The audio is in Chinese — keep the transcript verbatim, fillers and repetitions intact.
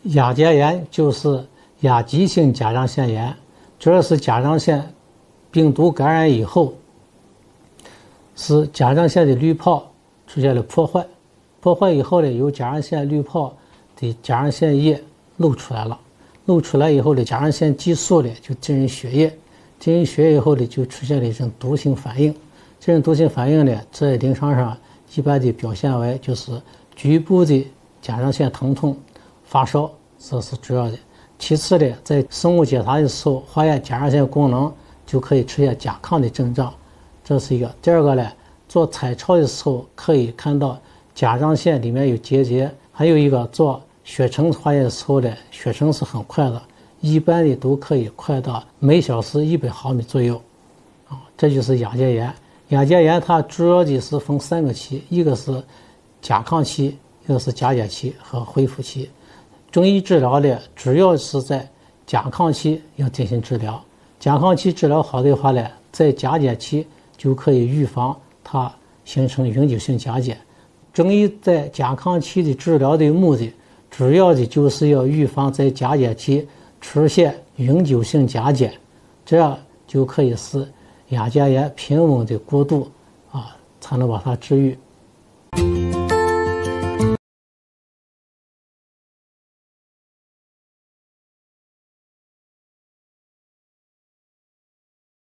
亚结炎就是亚急性甲状腺炎，主要是甲状腺病毒感染以后，使甲状腺的滤泡出现了破坏，破坏以后呢，由甲状腺滤泡的甲状腺液漏出来了，漏出来以后呢，甲状腺激素呢就进入血液，进入血液以后呢，就出现了一种毒性反应。这种毒性反应呢，在临床上一般的表现为就是局部的甲状腺疼痛、发烧，这是主要的。其次呢，在生物检查的时候，化验甲状腺功能就可以出现甲亢的症状，这是一个。第二个呢，做彩超的时候可以看到甲状腺里面有结节，还有一个做血橙化验的时候呢，血橙是很快的，一般的都可以快到每小时一百毫米左右，啊，这就是亚结炎。亚结炎它主要的是分三个期，一个是甲亢期，一个是甲减期和恢复期。中医治疗呢，主要是在甲亢期要进行治疗。甲亢期治疗好的话呢，在甲减期就可以预防它形成永久性甲减。中医在甲亢期的治疗的目的，主要的就是要预防在甲减期出现永久性甲减，这样就可以使亚结炎平稳的过渡，啊，才能把它治愈。